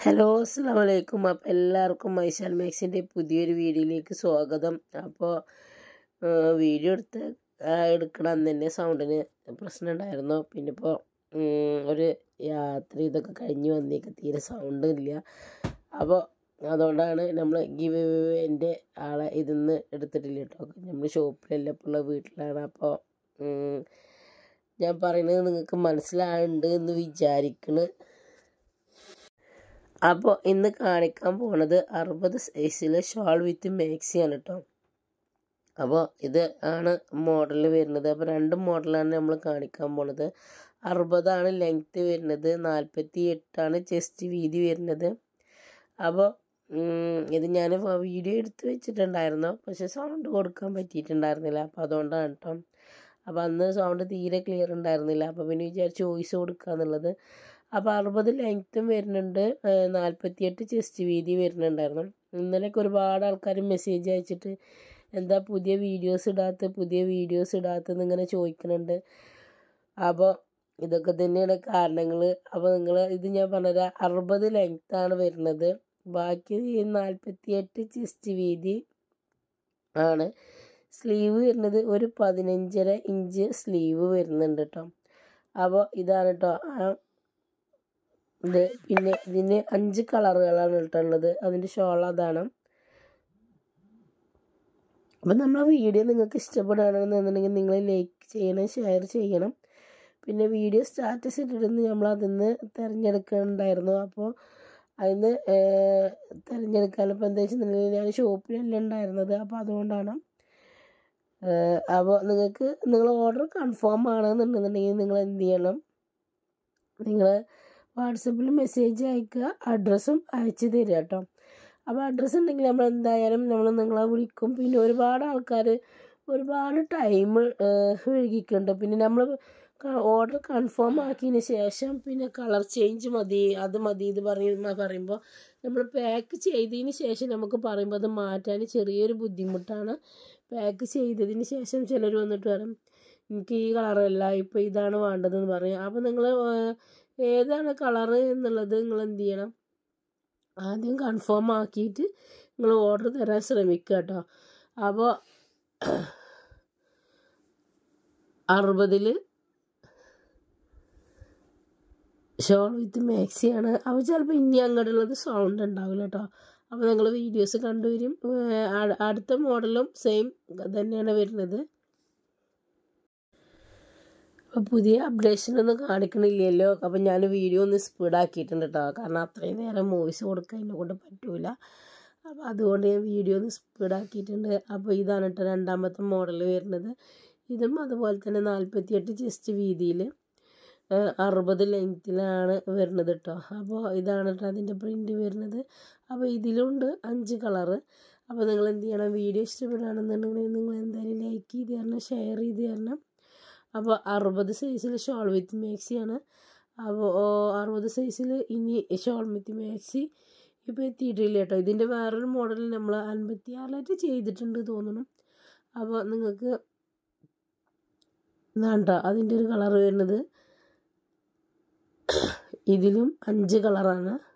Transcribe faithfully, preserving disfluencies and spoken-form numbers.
Hello അസ്സലാമു അലൈക്കും. അപ്പോൾ എല്ലാവർക്കും മൈശാൽ മാക്സിൻ്റെ പുതിയൊരു വീഡിയോയിലേക്ക് സ്വാഗതം. അപ്പോൾ വീഡിയോ എടുത്ത് എടുക്കണം അന്ന് തന്നെ സൗണ്ടിന് പ്രശ്നം ഉണ്ടായിരുന്നു. പിന്നെ ഇപ്പോൾ ഒരു യാത്ര ഇതൊക്കെ കഴിഞ്ഞ് വന്നേക്ക് തീരെ സൗണ്ട് ഇല്ല. അപ്പോൾ അതുകൊണ്ടാണ് നമ്മൾ ഗിവ് എൻ്റെ ആളെ ഇതിന്ന് എടുത്തിട്ടില്ല കേട്ടോ. നമ്മൾ ഷോപ്പിലല്ല ഇപ്പോൾ ഉള്ള വീട്ടിലാണ്. അപ്പോൾ ഞാൻ പറയുന്നത് നിങ്ങൾക്ക് മനസ്സിലാവുന്നുണ്ട് എന്ന് വിചാരിക്കുന്നു. അപ്പോൾ ഇന്ന് കാണിക്കാൻ പോണത് അറുപത് സൈസിലെ ഷോൾ വിത്ത് മാക്സിയാണ് കേട്ടോ. അപ്പോൾ ഇത് ആണ് മോഡൽ വരുന്നത്. അപ്പോൾ രണ്ട് മോഡലാണ് നമ്മൾ കാണിക്കാൻ പോണത്. അറുപതാണ് ലെങ്ത്ത് വരുന്നത്, നാൽപ്പത്തി എട്ടാണ് ചെസ്റ്റ് വീതി വരുന്നത്. അപ്പോൾ ഇത് ഞാൻ വീഡിയോ എടുത്ത് വെച്ചിട്ടുണ്ടായിരുന്നു, പക്ഷേ സൗണ്ട് കൊടുക്കാൻ പറ്റിയിട്ടുണ്ടായിരുന്നില്ല. അപ്പോൾ അതുകൊണ്ടാണ് കേട്ടോ. അപ്പോൾ അന്ന് സൗണ്ട് തീരെ ക്ലിയർ ഉണ്ടായിരുന്നില്ല. അപ്പോൾ പിന്നെ വിചാരിച്ച് വോയിസ് കൊടുക്കുക എന്നുള്ളത്. അപ്പോൾ അറുപത് ലെങ്ത്തും വരുന്നുണ്ട്, നാൽപ്പത്തിയെട്ട് ചെസ്റ്റ് വീതി വരുന്നുണ്ടായിരുന്നു. ഇന്നലെയൊക്കെ ഒരുപാട് ആൾക്കാർ മെസ്സേജ് അയച്ചിട്ട് എന്താ പുതിയ വീഡിയോസ് ഇടാത്ത പുതിയ വീഡിയോസ് ഇടാത്തതെന്ന് ഇങ്ങനെ ചോദിക്കുന്നുണ്ട്. അപ്പോൾ ഇതൊക്കെ തന്നെയാണ് കാരണങ്ങൾ. അപ്പോൾ നിങ്ങൾ ഇത് ഞാൻ പറഞ്ഞത് അറുപത് ലെങ്ത്താണ് വരുന്നത്, ബാക്കി നാൽപ്പത്തിയെട്ട് ചെസ്റ്റ് വീതി ആണ്. സ്ലീവ് വരുന്നത് ഒരു പതിനഞ്ചര ഇഞ്ച് സ്ലീവ് വരുന്നുണ്ട് കേട്ടോ. അപ്പോൾ ഇതാണ് കേട്ടോ ഇത്. പിന്നെ ഇതിന് അഞ്ച് കളറുകളാണ് ഇട്ടുള്ളത്. അതിൻ്റെ ഷോൾ അതാണ്. അപ്പം നമ്മളെ വീഡിയോ നിങ്ങൾക്ക് ഇഷ്ടപ്പെടുകയാണെന്നുണ്ടെങ്കിൽ നിങ്ങൾ ലൈക്ക് ചെയ്യണം, ഷെയർ ചെയ്യണം. പിന്നെ വീഡിയോ സ്റ്റാറ്റസ് ഇട്ടിരുന്ന് നമ്മൾ അതിന്ന് തിരഞ്ഞെടുക്കുന്നുണ്ടായിരുന്നു. അപ്പോൾ അതിന് തിരഞ്ഞെടുക്കാൻ ഇപ്പോൾ എന്താ വെച്ചിട്ടുണ്ടെങ്കിൽ ഞാൻ ഷോപ്പിലല്ല ഉണ്ടായിരുന്നത്. അപ്പോൾ അതുകൊണ്ടാണ്. അപ്പോൾ നിങ്ങൾക്ക് നിങ്ങൾ ഓർഡർ കൺഫേം ആണെന്നുണ്ടെന്നുണ്ടെങ്കിൽ നിങ്ങൾ എന്ത് ചെയ്യണം, നിങ്ങൾ വാട്സപ്പിൽ മെസ്സേജ് അയക്കുക, അഡ്രസ്സും അയച്ചു തരിക കേട്ടോ. അപ്പോൾ അഡ്രസ്സ് ഉണ്ടെങ്കിൽ നമ്മൾ എന്തായാലും നമ്മൾ നിങ്ങളെ വിളിക്കും. പിന്നെ ഒരുപാട് ആൾക്കാർ ഒരുപാട് ടൈം വൈകിക്കുന്നുണ്ട്. പിന്നെ നമ്മൾ ഓർഡർ കൺഫേം ആക്കിയതിന് ശേഷം പിന്നെ കളർ ചേഞ്ച് മതി, അത് മതി, ഇത് പറയുമ്പോൾ പറയുമ്പോൾ നമ്മൾ പാക്ക് ചെയ്തതിന് ശേഷം നമുക്ക് പറയുമ്പോൾ അത് മാറ്റാൻ ചെറിയൊരു ബുദ്ധിമുട്ടാണ്. പാക്ക് ചെയ്തതിന് ശേഷം ചിലർ വന്നിട്ട് പറയും എനിക്ക് ഈ കളറല്ല, ഇപ്പോൾ ഇതാണ് വേണ്ടതെന്ന് പറയും. അപ്പോൾ നിങ്ങൾ ഏതാണ് കളറ് എന്നുള്ളത് നിങ്ങൾ എന്ത് ചെയ്യണം, ആദ്യം കൺഫേം ആക്കിയിട്ട് നിങ്ങൾ ഓർഡർ തരാൻ ശ്രമിക്കുക കേട്ടോ. അപ്പോൾ അറുപതിൽ ഷോൾ വിത്ത് മാക്സിയാണ്. അപ്പോൾ ചിലപ്പോൾ ഇനി അങ്ങോട്ടുള്ളത് സൗണ്ട് ഉണ്ടാവില്ല കേട്ടോ. അപ്പോൾ നിങ്ങൾ വീഡിയോസ് കണ്ടുവരും. അടുത്ത മോഡലും സെയിം തന്നെയാണ് വരുന്നത്. അപ്പോൾ പുതിയ അപ്ഡേഷനൊന്നും കാണിക്കണില്ലല്ലോ. അപ്പോൾ ഞാൻ വീഡിയോ ഒന്ന് സ്പീഡാക്കിയിട്ടുണ്ട് കേട്ടോ. കാരണം അത്രയും നേരം വോയിസ് കൊടുക്കാൻ എന്നെ കൊണ്ട് പറ്റൂല. അപ്പോൾ അതുകൊണ്ട് ഞാൻ വീഡിയോ ഒന്ന് സ്പീഡാക്കിയിട്ടുണ്ട്. അപ്പോൾ ഇതാണ് കേട്ടോ രണ്ടാമത്തെ മോഡൽ വരുന്നത്. ഇതും അതുപോലെ തന്നെ നാൽപ്പത്തിയെട്ട് ചെസ്റ്റ് വീതിയിൽ അറുപത് ലെങ്ത്തിലാണ് വരുന്നത് കേട്ടോ. അപ്പോൾ ഇതാണ് കേട്ടോ അതിൻ്റെ പ്രിൻ്റ് വരുന്നത്. അപ്പോൾ ഇതിലുണ്ട് അഞ്ച് കളറ്. അപ്പോൾ നിങ്ങൾ എന്ത് ചെയ്യണം, വീഡിയോ ഇഷ്ടപ്പെടുകയാണെന്നുണ്ടെങ്കിൽ നിങ്ങൾ എന്തായാലും ലൈക്ക് ചെയ്ത് തരണം, ഷെയർ ചെയ്ത് തരണം. അപ്പോൾ അറുപത് സൈസിൽ ഷോൾ വിത്ത് മാക്സിയാണ്. അപ്പോൾ അറുപത് സൈസിൽ ഇനി ഷോൾ വിത്ത് മാക്സി ഇപ്പോൾ എത്തിയിട്ടില്ല കേട്ടോ. ഇതിൻ്റെ വേറൊരു മോഡൽ നമ്മൾ അൻപത്തി ആറായിട്ട് ചെയ്തിട്ടുണ്ട് തോന്നുന്നു. അപ്പോൾ നിങ്ങൾക്ക് വേണ്ട അതിൻ്റെ ഒരു കളർ വരുന്നത്. ഇതിലും അഞ്ച് കളറാണ്.